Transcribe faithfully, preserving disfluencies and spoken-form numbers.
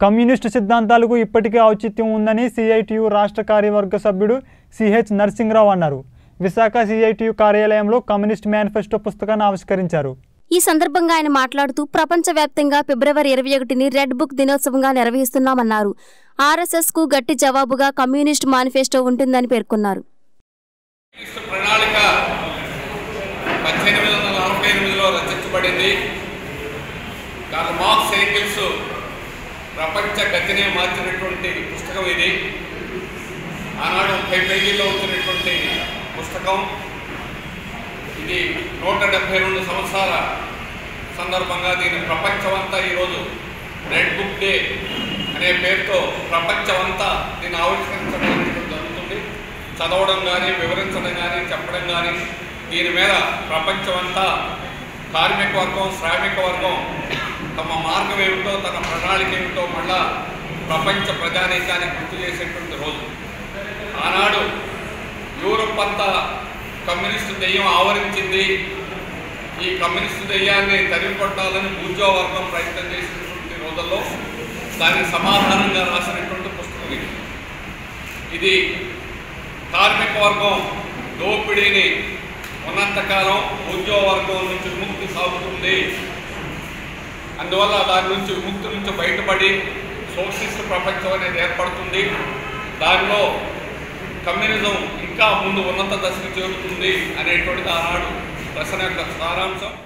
Communist సిద్ధాంతాలకు ఇప్పటికే ఔచిత్యం ఉందని సిఐటియు రాష్ట్ర కార్యవర్గ సభ్యుడు సిహెచ్ నరసింహరావు అన్నారు. విశాఖ సిఐటియు కార్యాలయంలో కమ్యూనిస్ట్ మేనిఫెస్టో పుస్తకాన్ని ఆవిష్కరించారు. ఈ సందర్భంగా ఆయన మాట్లాడుతూ ప్రపంచవ్యాప్తంగా ఫిబ్రవరి ఇరవై ఒకటిని రెడ్ బుక్ దినోత్సవంగా నిర్వహిస్తున్నామన్నారు. ఆర్ఎస్ఎస్ కు గట్టి జవాబుగా కమ్యూనిస్ట్ మేనిఫెస్టో ఉంటుందని పేర్కొన్నారు. ప్రణాళిక పద్దెనిమిది వందల నలభై ఎనిమిదిలో రచించబడింది. కార్ల్ మార్క్స్ ఎంగిల్స్ ప్రపంచ గతినే మార్చినటువంటి పుస్తకం ఇది. ఆనాడు ముప్పై పేజీల్లో వచ్చినటువంటి పుస్తకం ఇది. నూట డెబ్బై రెండు సంవత్సరాల సందర్భంగా దీని ప్రపంచమంతా ఈరోజు రెడ్ బుక్ డే అనే పేరుతో ప్రపంచమంతా దీన్ని ఆవిష్కరించడం జరుగుతుంది. చదవడం కానీ, వివరించడం కానీ, చెప్పడం కానీ, దీని మీద ప్రపంచమంతా కార్మిక వర్గం, శ్రామిక వర్గం తమ మార్గం ఏమిటో, తన ప్రణాళిక ఏమిటో మళ్ళా ప్రపంచ ప్రజానీకానికి గుర్తు చేసేటువంటి రోజు. ఆనాడు యూరోప్ అంతా కమ్యూనిస్టు దెయ్యం ఆవరించింది. ఈ కమ్యూనిస్టు దెయ్యాన్ని తరిమి కొట్టాలని బూర్జువా వర్గం ప్రయత్నం చేసినటువంటి రోజుల్లో దానికి సమాధానంగా రాసినటువంటి పుస్తకం ఇది. ఇది కార్మిక వర్గం దోపిడీని ఉన్నంతకాలం బూర్జువా వర్గం నుంచి విముక్తి సాగుతుంది, అందువల్ల దాని నుంచి విముక్తి నుంచి బయటపడి సోషలిస్ట్ ప్రపంచం అనేది ఏర్పడుతుంది, దానిలో కమ్యూనిజం ఇంకా ముందు ఉన్నత దశకు చేరుతుంది అనేటువంటిది ఆనాడు ప్రశ్న యొక్క సారాంశం.